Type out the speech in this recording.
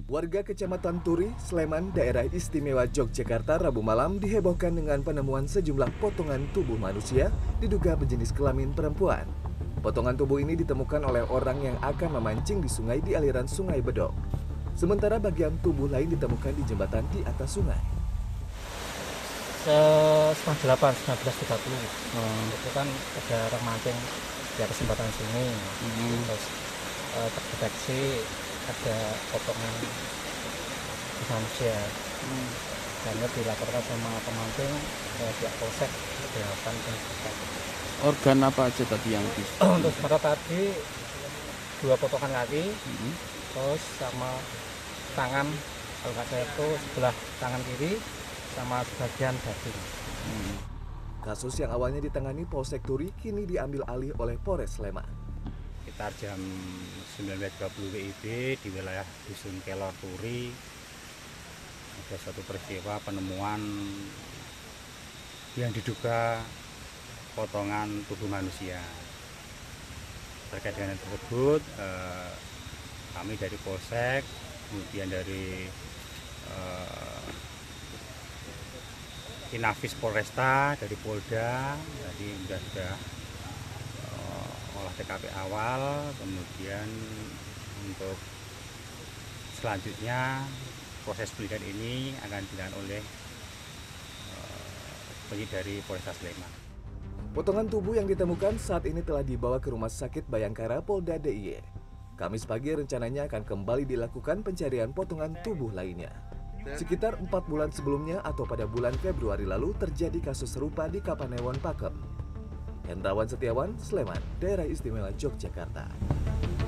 Warga Kecamatan Turi, Sleman, Daerah Istimewa Yogyakarta Rabu malam dihebohkan dengan penemuan sejumlah potongan tubuh manusia diduga berjenis kelamin perempuan. Potongan tubuh ini ditemukan oleh orang yang akan memancing di sungai di aliran Sungai Bedok. Sementara bagian tubuh lain ditemukan di jembatan di atas sungai. Setengah 8, 19.30 itu kan ada orang mancing di atas jembatan sini. Terus terdeteksi ada potongan manusia. Dan itu dilaporkan sama pemancing ke pihak polsek dilakukan penyelidikan. Organ apa aja tadi yang Untuk sementara tadi 2 potongan kaki, terus sama tangan, kalau nggak saya itu sebelah tangan kiri sama sebagian daging. Kasus yang awalnya ditangani Polsek Turi kini diambil alih oleh Polres Sleman. Sekitar jam 19.30 WIB di wilayah Dusun Kelor Turi ada suatu peristiwa penemuan yang diduga potongan tubuh manusia. Terkait dengan tersebut, kami dari Polsek, kemudian dari Inafis Polresta, dari Polda, jadi sudah olah TKP awal, kemudian untuk selanjutnya proses penyelidikan ini akan dilakukan oleh penyidik dari Polresta Sleman. Potongan tubuh yang ditemukan saat ini telah dibawa ke Rumah Sakit Bayangkara Polda DIY. Kamis pagi rencananya akan kembali dilakukan pencarian potongan tubuh lainnya. Sekitar 4 bulan sebelumnya atau pada bulan Februari lalu terjadi kasus serupa di Kapanewon Pakem. Hendrawan Setiawan, Sleman, Daerah Istimewa Yogyakarta.